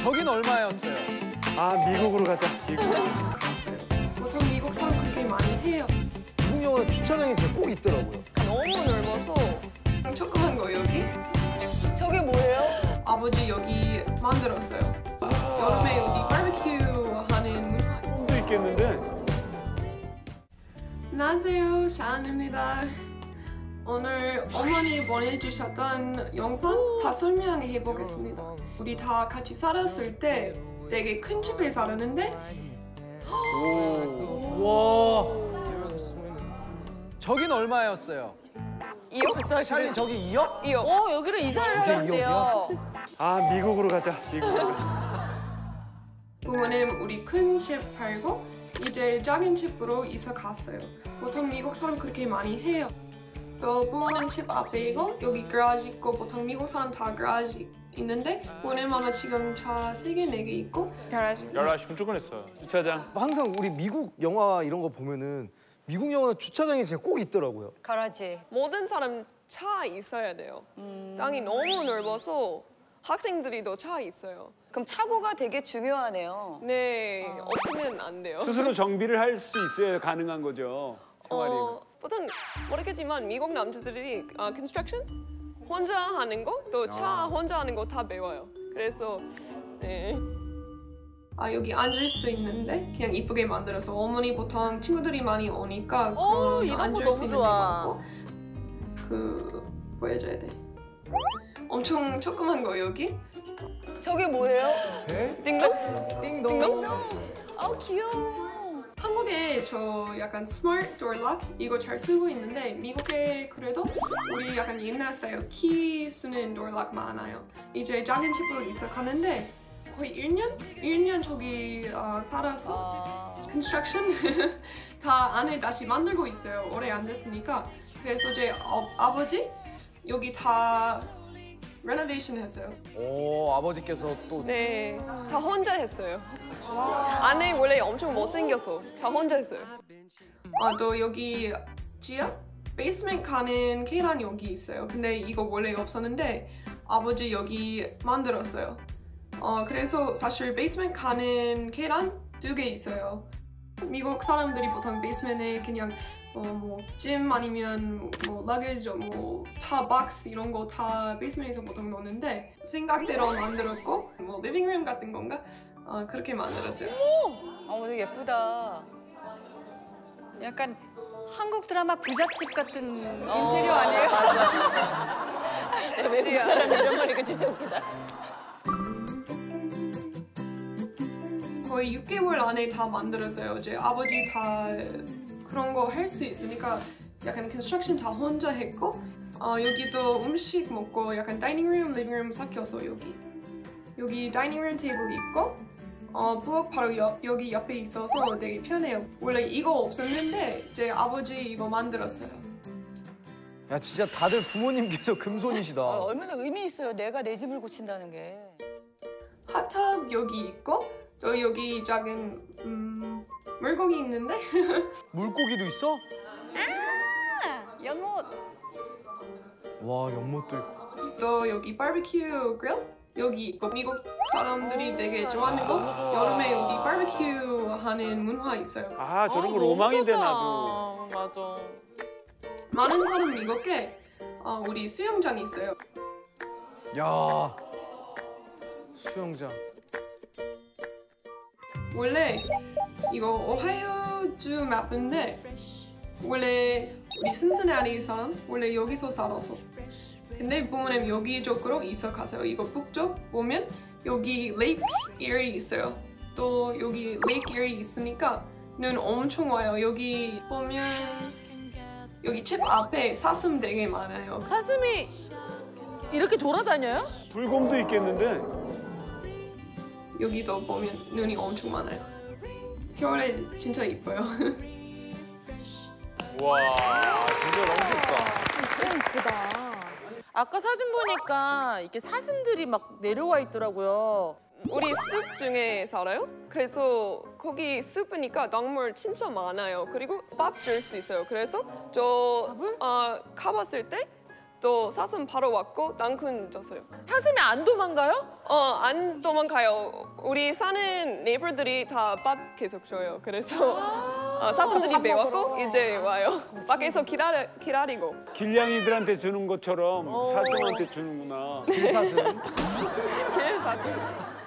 저긴 얼마였어요? 아, 미국으로 가자. 미국으로. 갔어요. 보통 미국 사람 그렇게 많이 해요. 미국 영화는 주차장이 진짜 꼭 있더라고요. 너무 넓어서 조그만 거 여기. 저게 뭐예요? 아버지 여기 만들었어요. 여름에 여기 바비큐 하는 문화. 도 있겠는데? 안녕하세요, 샤안입니다. 오늘 어머니 보내주셨던 영상 다 설명해 보겠습니다. 우리 다 같이 살았을 때 되게 큰 집에 살았는데 와. 저긴 얼마였어요? 2억? 찰리 저기 2억? 2억. 여기로 이사를 진짜 하셨대요. 아, 미국으로 가자. 미국으로. 부모님 우리 큰 집 팔고 이제 작은 집으로 이사 갔어요. 보통 미국 사람 그렇게 많이 해요. 또 부모님 집 앞에 이거 여기 가라지 있고 보통 미국 사람 다 가라지 있는데 부모님 아마 지금 차 3개, 4개 있고 가라지. 무조건 했어요. 주차장. 항상 우리 미국 영화 이런 거 보면은 미국 영화는 주차장이 진짜 꼭 있더라고요. 가라지. 모든 사람 차 있어야 돼요. 땅이 너무 넓어서 학생들이 더 차 있어요. 그럼 차고가 되게 중요하네요. 네, 없으면 안 돼요. 스스로 정비를 할 수 있어야 가능한 거죠. 생활이. 보통 모르겠지만 미국 남자들이 construction 혼자 하는 거, 또 차 혼자 하는 거 다 배워요. 그래서 네. 여기 앉을 수 있는데 그냥 이쁘게 만들어서 어머니 보통 친구들이 많이 오니까 그런 이런 거 앉을 너무 수 있는 데 좋아. 많고 보여줘야 돼. 엄청 조그만 거 여기. 저게 뭐예요? 네? 띵동? 띵동. 아우 귀여워. 한국에 저 약간 스마트 door lock 이거 잘 쓰고 있는데 미국에 그래도 우리 약간 옛날 스타일 키 쓰는 door lock 많아요. 이제 작은 집으로 이사 가는데 거의 1년 저기 살아서 construction 다 안에 다시 만들고 있어요. 오래 안 됐으니까. 그래서 제 아버지 여기 다 레노베이션 했어요. 오, 아버지께서 또. 네, 다 혼자 했어요. 안에 원래 엄청 못생겨서 다 혼자 했어요. 또 여기 지하? 베이스먼트 가는 계단 여기 있어요. 근데 이거 원래 없었는데 아버지 여기 만들었어요. 그래서 사실 베이스먼트 가는 계단 2개 있어요. 미국 사람들이 보통 베이스먼트에 그냥 짐 아니면 러기지 다 박스 이런 거 다 베이스먼트에서 보통 놓는데 생각대로 만들었고 리빙룸 같은 건가? 그렇게 만들었어요. 어머 되게 예쁘다. 약간 한국 드라마 부잣집 같은 인테리어 아니에요? 외국 사람 이런 말이니까 진짜 웃기다. 거의 6개월 안에 다 만들었어요. 이제 아버지 다 그런 거 할 수 있으니까 약간 컨스트럭션 다 혼자 했고 여기도 음식 먹고 약간 다이닝룸, 리빙룸 섞여서 여기 다이닝룸 테이블 있고 부엌 바로 여기 옆에 있어서 되게 편해요. 원래 이거 없었는데 이제 아버지 이거 만들었어요. 야, 진짜 다들 부모님께서 금손이시다. 얼마나 의미 있어요. 내가 내 집을 고친다는 게. 핫탑 여기 있고 또 여기 작은 물고기 있는데 물고기도 있어? 연못. 와, 연못도 있고. 또 여기 바비큐 그릴 여기 있고 미국 사람들이 되게 좋아하는 거 여름에 여기 바비큐 하는 문화 있어요. 아, 저런 거 로망인데 나도. 맞아. 많은 사람 미국에 우리 수영장 있어요. 야, 수영장. 원래 이거 오하이오주 맵인데 원래 우리 신시내티 사람 원래 여기서 살아서 근데 부모님 여기쪽으로 이사 가세요. 이거 북쪽 보면 여기 레이크 에리 있어요. 또 여기 레이크 에리 있으니까 눈 엄청 와요. 여기 보면 여기 집 앞에 사슴 되게 많아요. 사슴이 이렇게 돌아다녀요? 불곰도 있겠는데. 여기도 보면 눈이 엄청 많아요. 겨울에 진짜 이뻐요. 와, 진짜 너무 좋다. 너무 이쁘다. 아까 사진 보니까 이렇게 사슴들이 막 내려와 있더라고요. 우리 숲 중에 살아요. 그래서 거기 숲이니까 동물 진짜 많아요. 그리고 밥 줄 수 있어요. 그래서 저 가봤을 때 또 사슴 바로 왔고 땅콩 줬어요. 사슴이 안 도망가요? 안 도망가요. 우리 사는 네이버들이 다 밥 계속 줘요. 그래서 사슴들이 배웠고 이제 와요. 밖에서 기다리고. 길냥이들한테 주는 것처럼 사슴한테 주는구나. 길사슴. 길사슴.